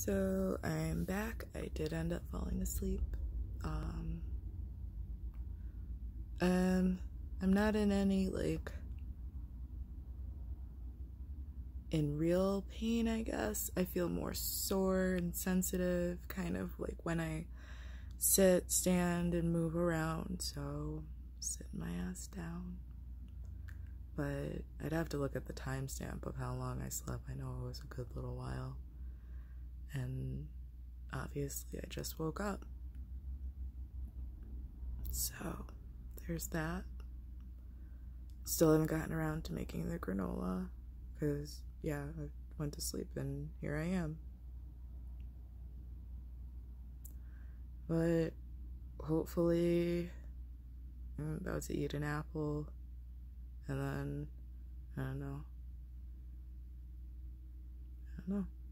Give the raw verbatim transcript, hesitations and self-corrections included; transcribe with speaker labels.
Speaker 1: So I'm back. I did end up falling asleep. Um, um, I'm not in any, like, in real pain, I guess. I feel more sore and sensitive, kind of like when I sit, stand, and move around. So, sitting my ass down. But I'd have to look at the timestamp of how long I slept. I know it was a good little while. And obviously I just woke up. So there's that. Still haven't gotten around to making the granola because, yeah, I went to sleep and here I am. But hopefully I'm about to eat an apple and then, I don't know. I don't know.